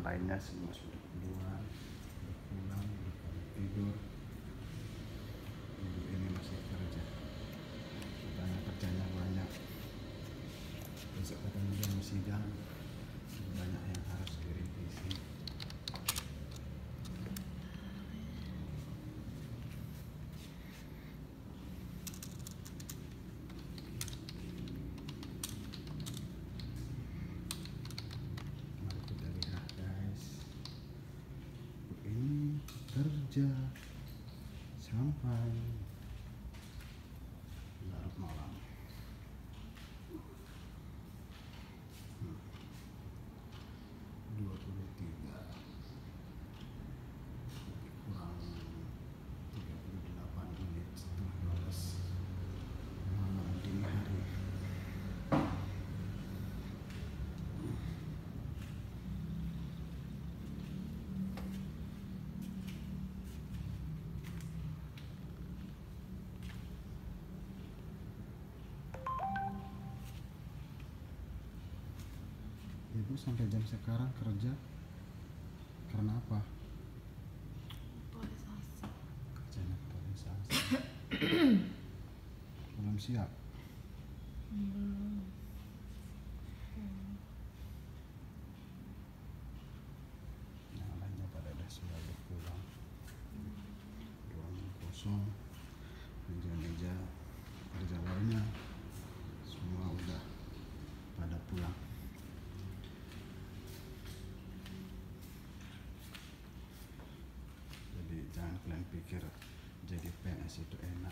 lainnya semua sudah keluar, sudah pulang, sudah pada tidur. Ibu ini masih kerja, katanya kerjanya banyak. Besok katanya dia mau sidang, banyak yang harus direvisi. Mari kita lihat guys, ibu ini kerja sampai larut malam. Hmm. 23 kurang 38 menit setelah 12 malam dini hari. Ibu sampai jam sekarang kerja karena apa? Aktualisasi. Kerjanya aktualisasi. Belum siap. Belum. Yang lainnya pada sudah pulang. Ruang kosong, meja-meja kerja lainnya semua udah pada pulang. Jadi jangan kalian pikir jadi PNS itu enak.